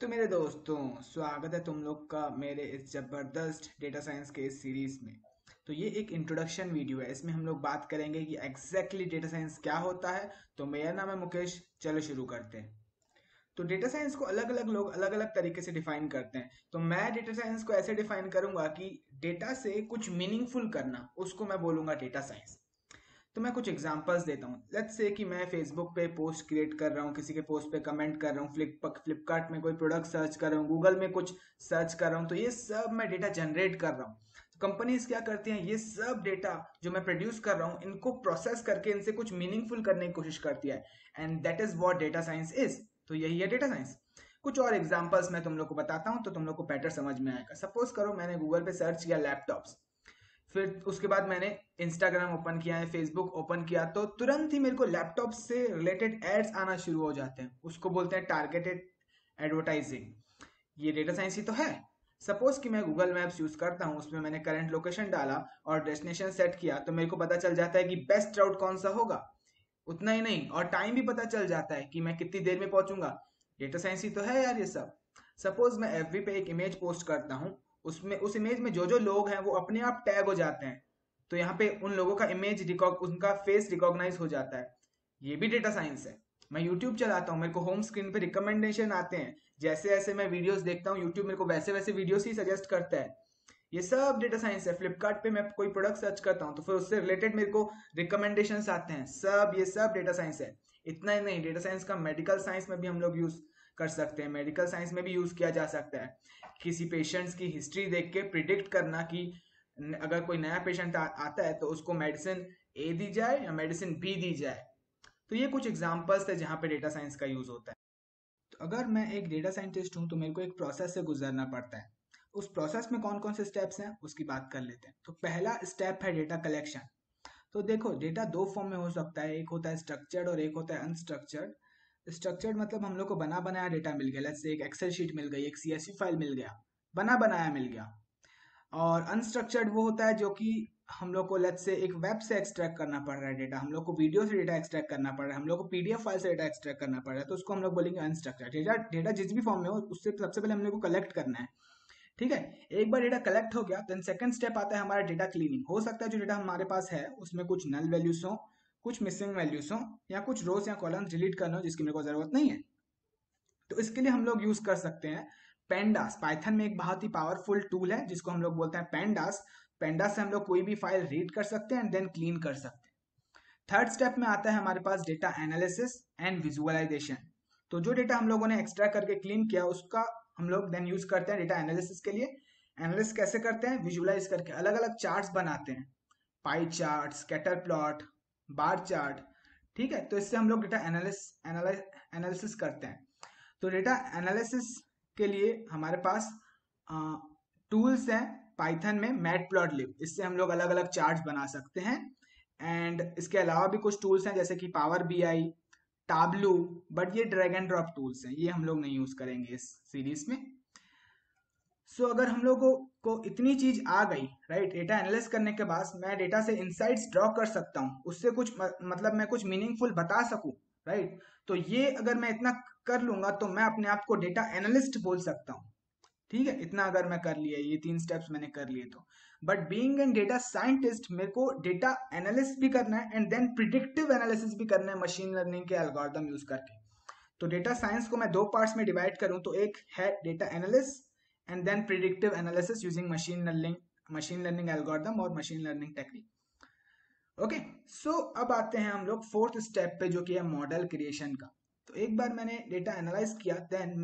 तो मेरे दोस्तों, स्वागत है तुम लोग का मेरे इस जबरदस्त डेटा साइंस के इस सीरीज में। तो ये एक इंट्रोडक्शन वीडियो है। इसमें हम लोग बात करेंगे कि एग्जैक्टली डेटा साइंस क्या होता है। तो मेरा नाम है मुकेश। चलो शुरू करते हैं। तो डेटा साइंस को अलग अलग लोग अलग अलग तरीके से डिफाइन करते हैं। तो मैं डेटा साइंस को ऐसे डिफाइन करूंगा कि डेटा से कुछ मीनिंगफुल करना, उसको मैं बोलूंगा डेटा साइंस। तो मैं कुछ एग्जांपल्स देता हूँ। लेट्स से कि मैं फेसबुक पे पोस्ट क्रिएट कर रहा हूँ, किसी के पोस्ट पे कमेंट कर रहा हूँ, फ्लिपकार्ट में कोई प्रोडक्ट सर्च कर रहा हूँ, गूगल में कुछ सर्च कर रहा हूँ। तो ये सब मैं डेटा जनरेट कर रहा हूँ। कंपनीज क्या करती हैं, ये सब डेटा जो मैं प्रोड्यूस कर रहा हूँ इनको प्रोसेस करके इनसे कुछ मीनिंगफुल करने की कोशिश करती है। And that is what data science is. तो यही है डेटा साइंस। कुछ और एग्जांपल्स मैं तुम लोग को बताता हूँ तो तुम लोग को बेटर समझ में आएगा। सपोज करो मैंने गूगल पे सर्च किया लैपटॉप्स, फिर उसके बाद मैंने इंस्टाग्राम ओपन किया है, फेसबुक ओपन किया, तो तुरंत ही मेरे को लैपटॉप से रिलेटेड एड्स आना शुरू हो जाते हैं। उसको बोलते हैं टारगेटेड एडवर्टाइजिंग। ये डेटा साइंस ही तो है। सपोज कि मैं गूगल मैप्स यूज करता हूँ, उसमें मैंने करंट लोकेशन डाला और डेस्टिनेशन सेट किया, तो मेरे को पता चल जाता है कि बेस्ट राउट कौन सा होगा। उतना ही नहीं, और टाइम भी पता चल जाता है कि मैं कितनी देर में पहुंचूंगा। डेटा साइंस ही तो है यार ये सब। सपोज मैं एफबी पे एक इमेज पोस्ट करता हूँ, उसमें उस इमेज में जो जो लोग हैं वो अपने आप टैग हो जाते हैं। तो यहाँ पे उन लोगों का उनका फेस रिकॉग्नाइज हो जाता है। ये भी डेटा साइंस है। मैं यूट्यूब चलाता हूँ, मेरे को होम स्क्रीन पे रिकमेंडेशन आते हैं। जैसे जैसे मैं वीडियोस देखता हूँ यूट्यूब मेरे को वैसे वैसे वीडियोस ही सजेस्ट करता है। ये सब डेटा साइंस है। फ्लिपकार्ट पे मैं कोई प्रोडक्ट सर्च करता हूँ तो फिर उससे रिलेटेड मेरे को रिकमेंडेशंस आते हैं। ये सब डेटा साइंस है। इतना ही नहीं, डेटा साइंस का मेडिकल साइंस में भी हम लोग यूज कर सकते हैं। मेडिकल साइंस में भी यूज किया जा सकता है। किसी पेशेंट्स की हिस्ट्री देख के प्रिडिक्ट करना कि अगर कोई नया पेशेंट आता है तो उसको मेडिसिन ए दी जाए या मेडिसिन बी दी जाए। तो ये कुछ एग्जांपल्स थे जहाँ पे डेटा साइंस का यूज होता है। तो अगर मैं एक डेटा साइंटिस्ट हूँ तो मेरे को एक प्रोसेस से गुजरना पड़ता है। उस प्रोसेस में कौन कौन से स्टेप्स हैं उसकी बात कर लेते हैं। तो पहला स्टेप है डेटा कलेक्शन। तो देखो, डेटा दो फॉर्म में हो सकता है, एक होता है स्ट्रक्चर्ड और एक होता है अनस्ट्रक्चर्ड। स्ट्रक्चर्ड मतलब हम लोग को बना बनाया डेटा मिल गया, लेट्स से एक एक्सेल शीट मिल गई, एक सीएसवी फाइल मिल गया, बना बनाया मिल गया। और अनस्ट्रक्चर्ड वो होता है जो कि हम लोग को लेट्स से एक वेब से एक्सट्रैक्ट करना पड़ रहा है डेटा, हम लोग को वीडियो से डेटा एक्सट्रैक्ट करना पड़ रहा है, हम लोग को पीडीएफ फाइल से डेटा एक्सट्रैक्ट करना पड़ रहा है, तो उसको हम लोग बोलेंगे अनस्ट्रक्चर्ड डेटा। डेटा जिस भी फॉर्म में हो उससे सबसे पहले हम लोग को कलेक्ट करना है। ठीक है। एक बार डेटा कलेक्ट हो गया, देन सेकंड स्टेप आता है हमारा डेटा क्लीनिंग। हो सकता है जो डेटा हमारे पास है उसमें कुछ नल वैल्यूज हो, कुछ मिसिंग वैल्यूज हो, या कुछ रोज या कॉलम डिलीट करना हो जिसकी मेरे को जरूरत नहीं है। तो इसके लिए हम लोग यूज कर सकते हैं पेंडास। पाइथन में एक बहुत ही पावरफुल टूल है जिसको हम लोग बोलते हैं पेंडास। पेंडास से हम लोग कोई भी फाइल रीड कर सकते हैं एंड देन क्लीन कर सकते हैं। थर्ड स्टेप में आता है हमारे पास डेटा एनालिसिस एंड विजुअलाइजेशन। तो जो डेटा हम लोगों ने एक्सट्रैक्ट करके क्लीन किया उसका हम लोग देन यूज करते हैं डेटा एनालिसिस के लिए। एनालिसिस कैसे करते हैं, विजुअलाइज करके अलग अलग चार्ट्स बनाते हैं, pie chart, scatter plot, bar chart. ठीक है, तो इससे हम लोग डेटा एनालिसिस करते हैं। तो डेटा एनालिसिस के लिए हमारे पास टूल्स हैं पाइथन में, मैटप्लॉटलिब। इससे हम लोग अलग अलग चार्ट्स बना सकते हैं। एंड इसके अलावा भी कुछ टूल्स हैं जैसे कि पावर बीआई, टाब्लू, बट ये ड्रैग एंड ड्रॉप टूल्स हैं, ये हम लोग नहीं यूज करेंगे इस सीरीज में। अगर हम लोगों को इतनी चीज आ गई, राइट, डेटा एनालिस करने के बाद मैं डेटा से इंसाइट्स ड्रॉ कर सकता हूँ, उससे कुछ मतलब मैं कुछ मीनिंगफुल बता सकूं, राइट। तो ये अगर मैं इतना कर लूंगा तो मैं अपने आप को डेटा एनालिस्ट बोल सकता हूँ। ठीक है, इतना अगर मैं कर लिया, ये तीन स्टेप्स मैंने कर लिए तो। But being an data scientist मेरे को डेटा एनालिस्ट भी करना है एंड देन प्रिडिक्टिव एनालिसिस भी करना है मशीन लर्निंग के एल्गोरिथम यूज करके। तो डेटा साइंस को मैं दो पार्ट्स में डिवाइड करूं तो एक है data analysis and then predictive analysis using machine learning algorithm और मशीन लर्निंग टेक्निक। ओके। अब आते हैं हम लोग फोर्थ स्टेप पे जो कि है मॉडल क्रिएशन का। तो एक बार मैंने डेटा एनालाइज किया,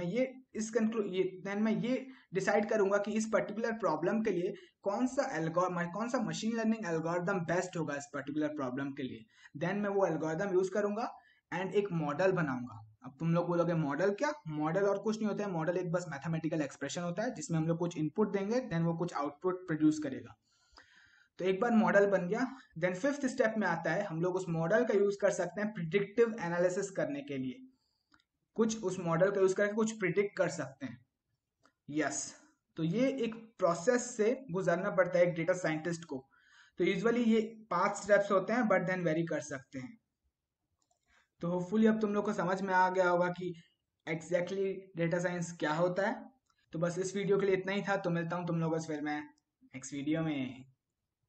देन मैं ये डिसाइड करूंगा कि इस पर्टिकुलर प्रॉब्लम के लिए कौन सा मशीन लर्निंग एल्गोरिथम बेस्ट होगा इस पर्टिकुलर प्रॉब्लम के लिए। देन मैं वो एल्गोरिथम यूज करूंगा एंड एक मॉडल बनाऊंगा। अब तुम लोग बोलोगे मॉडल क्या? मॉडल और कुछ नहीं होता है, मॉडल एक बस मैथमेटिकल एक्सप्रेशन होता है जिसमें हम लोग कुछ इनपुट देंगे देन वो कुछ आउटपुट प्रोड्यूस करेगा। तो एक बार मॉडल बन गया, देन फिफ्थ स्टेप में आता है हम लोग उस मॉडल का यूज कर सकते हैं प्रिडिक्टिव एनालिसिस करने के लिए। कुछ उस मॉडल का यूज करके कुछ प्रिडिक्ट कर सकते हैं। यस। तो ये एक प्रोसेस से गुजरना पड़ता है एक डेटा साइंटिस्ट को। तो यूजुअली ये 5 स्टेप्स होते हैं बट देन वेरी कर सकते हैं। तो होपफुली अब तुम लोग को समझ में आ गया होगा कि एग्जैक्टली डेटा साइंस क्या होता है। तो बस इस वीडियो के लिए इतना ही था, तो मिलता हूँ तुम लोगों से फिर मैं नेक्स्ट वीडियो में।